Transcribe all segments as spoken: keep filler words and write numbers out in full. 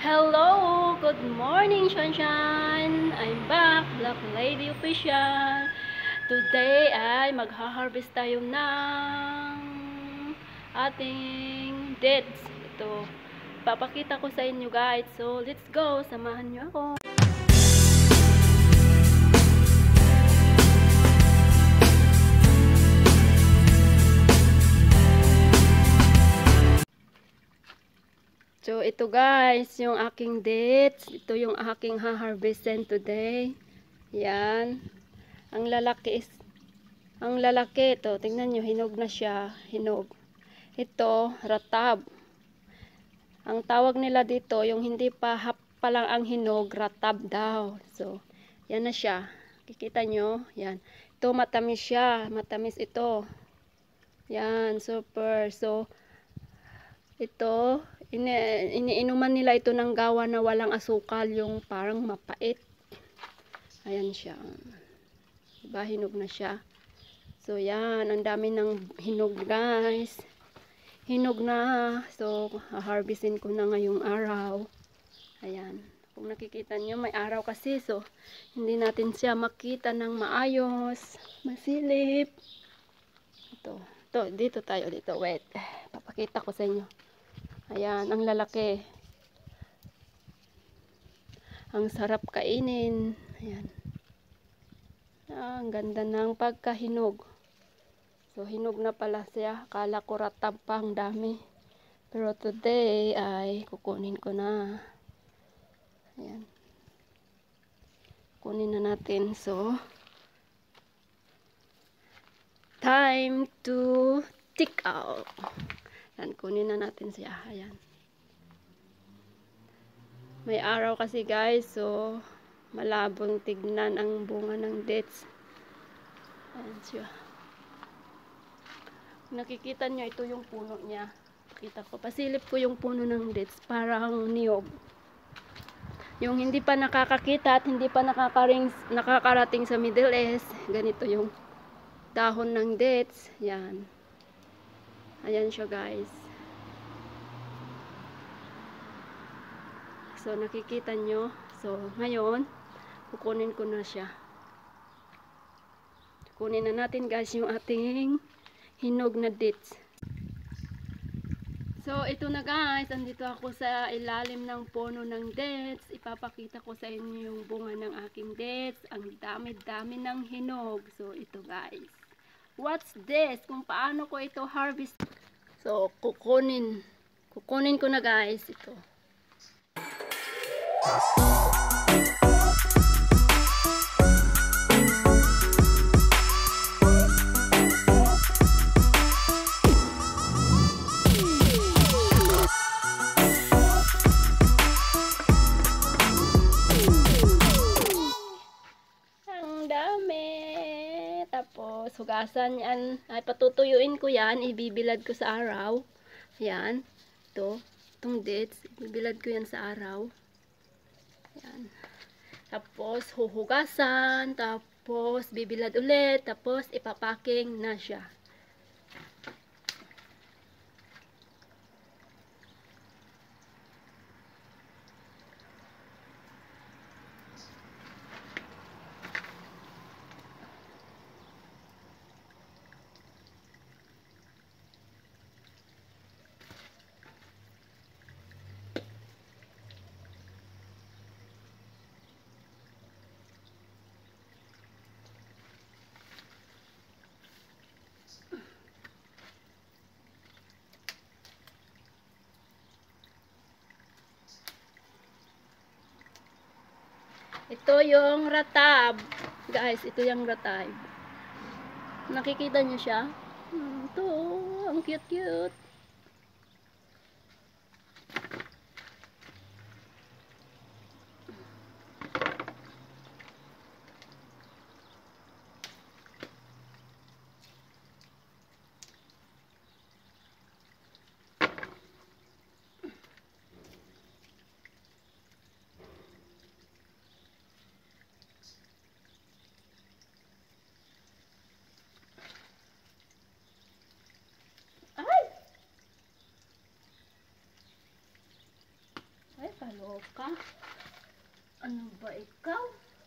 Hello! Good morning, Sunshine! I'm back, Black Lady Official. Today ay magha-harvest tayo ng ating dates. Ito, papakita ko sa inyo guys. So, let's go! Samahan nyo ako. So, ito guys, yung aking dates. Ito yung aking ha-harvestin today. Yan. Ang lalaki is, ang lalaki ito, tingnan nyo, hinog na siya. Hinog. Ito, ratab. Ang tawag nila dito, yung hindi pa hap pa lang ang hinog, ratab daw. So, yan na siya. Kikita nyo, yan. Ito, matamis siya. Matamis ito. Yan, super. So, ito, ini iniinuman nila ito ng gawa na walang asukal, yung parang mapait. Ayan siya. Diba, hinog na siya. So, yan. Ang dami ng hinog, guys. Hinog na. So, harvestin ko na ngayong araw. Ayan. Kung nakikita nyo, may araw kasi. So, hindi natin siya makita ng maayos. Masilip. Ito. Ito, dito tayo. Dito. Wait. Papakita ko sa inyo. Ayan, ang lalaki. Ang sarap kainin. Ayan. Ah, ang ganda ng pagkahinog. So, hinog na pala siya. Akala ko ratab pa, ang dami. Pero today ay kukunin ko na. Ayan. Kunin na natin. So, time to take out. Ayan, kunin na natin siya. Ayan. May araw kasi guys. So, malabong tignan ang bunga ng dates. Ayan siya. Nakikita nyo, ito yung puno niya. Pakita ko. Pasilip ko yung puno ng dates. Parang niyog. Yung hindi pa nakakakita at hindi pa nakakaring, nakakarating sa Middle East. Ganito yung dahon ng dates. Yan. Ayan siya guys. So nakikita nyo. So ngayon, kukunin ko na siya. Kunin na natin guys yung ating hinog na dates. So ito na guys, andito ako sa ilalim ng puno ng dates. Ipapakita ko sa inyo yung bunga ng aking dates. Ang dami-dami ng hinog. So ito guys. What's this? Kung paano ko ito harvest. So kukunin. Kukunin ko na guys ito. Tapos, hugasan yan. Ay, patutuyuin ko yan. Ibibilad ko sa araw. Yan. Ito. Itong dates. Ibibilad ko yan sa araw. Yan. Tapos, huhugasan. Tapos, bibilad ulit. Tapos, ipapaking na siya. Ito yung ratab. Guys, ito yung ratab. Nakikita niyo siya? Hmm, ito, ang cute-cute. Ay! Kaloka? Ano ba ikaw?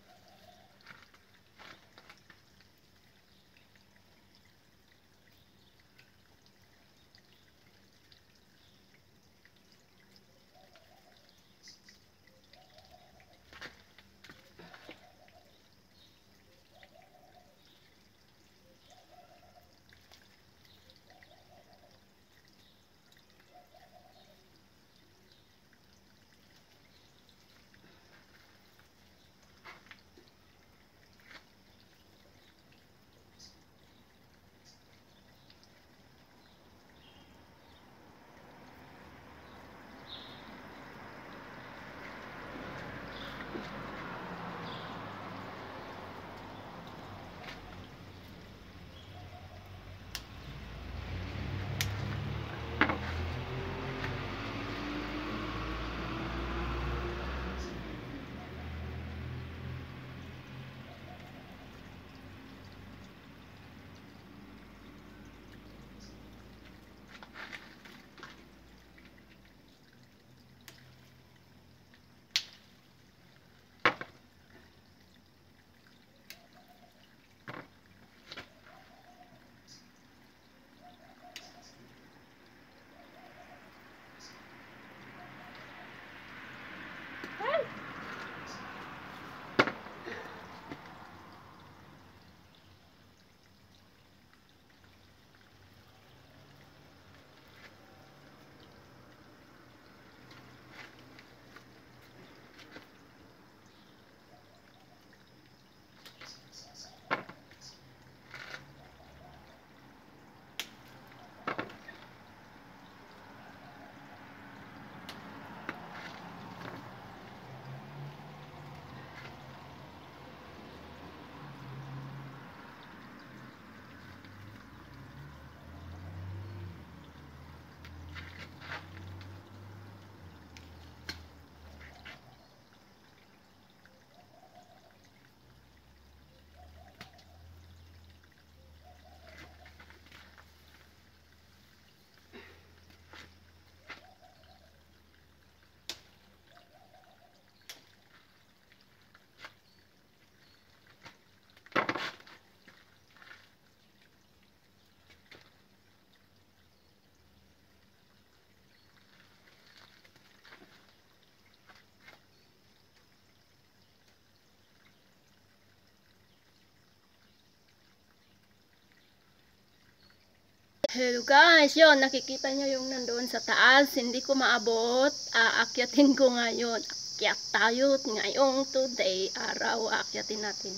Hello guys, yun, nakikita nyo yung nandoon sa taas, hindi ko maabot, aakyatin ko ngayon, akyat tayo ngayong today, araw, aakyatin natin.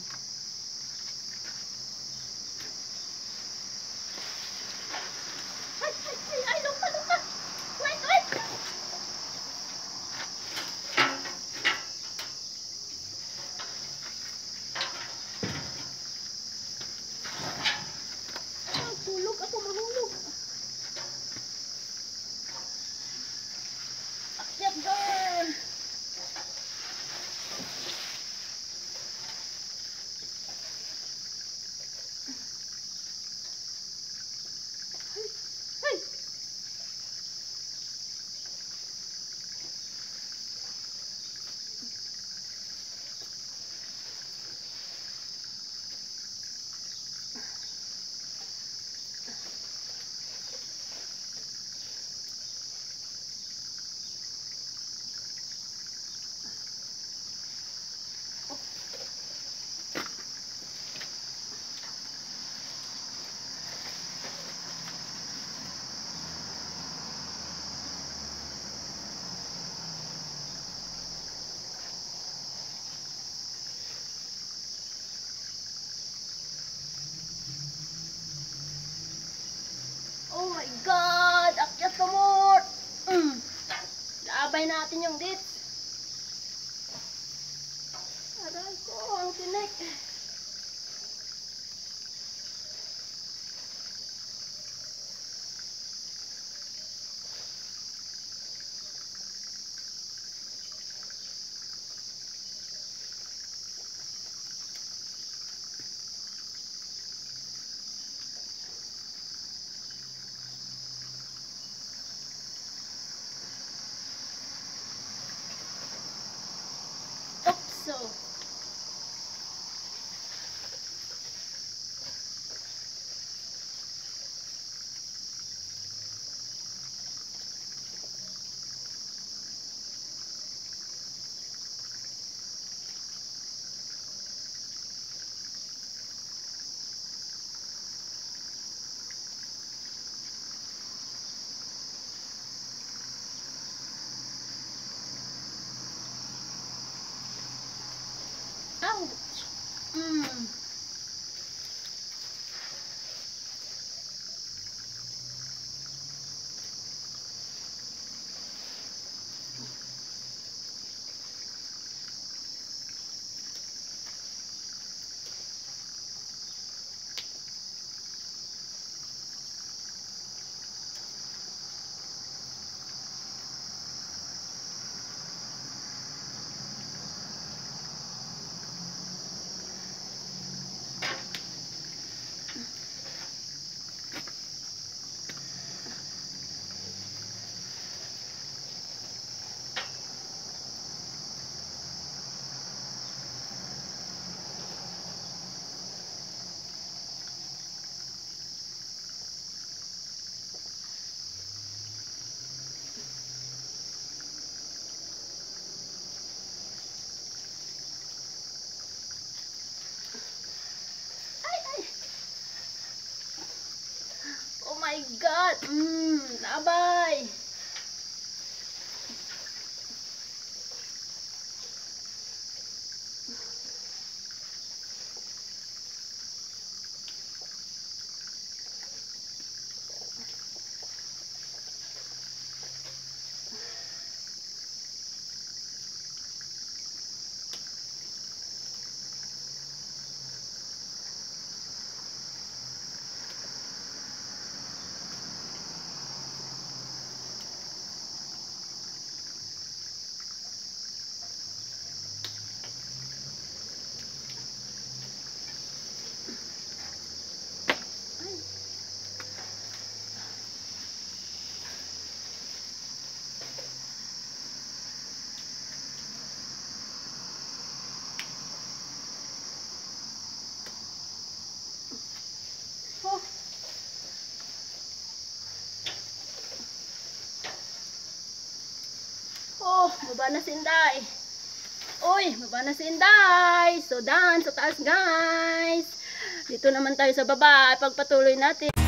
Ay, ay, ay, ay, lupa, lupa, wait, wait. Tulog ako, mahulog. Akyat girl. Ay, ay. Oh my God! Akyat ka mo! Mm. Laabay natin yung date. Aray ko, ang tinik. So, ouch. Mm. Oh my God! Mm, abay! Oh. Oh, baba na si Inday. Uy, baba na si Inday. So, done sa taas, guys. Dito naman tayo sa baba. Pagpatuloy natin.